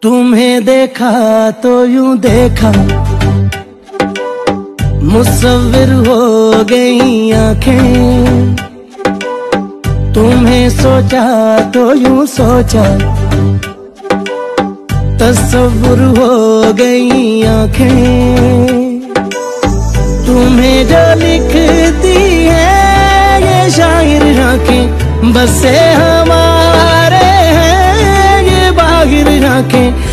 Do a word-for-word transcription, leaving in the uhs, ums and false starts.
तुम्हें देखा तो यूं देखा, मुसव्विर हो गई आंखें। तुम्हें सोचा तो यूं सोचा, तस्वुर हो गई आंखें। तुम्हें जो लिखती है ये शायर आंखें, बस से हमारे हैं ये बाहिर आंखें।